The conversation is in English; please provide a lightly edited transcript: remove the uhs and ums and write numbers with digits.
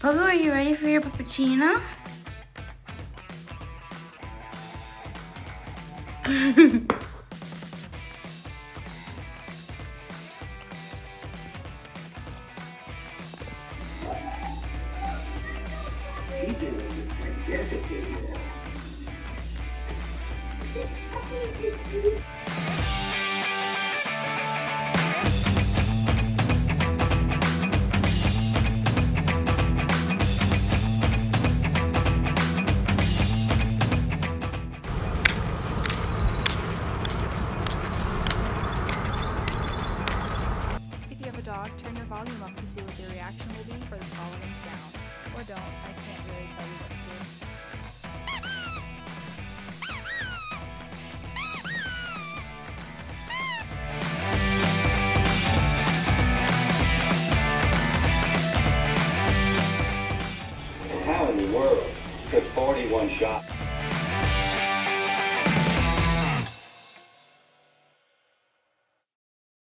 Pogo, are you ready for your puppuccino? If you have a dog, turn your volume up to see what their reaction will be for the following sounds. Or don't, I can't really tell you what to do. How in the world could 41 shots?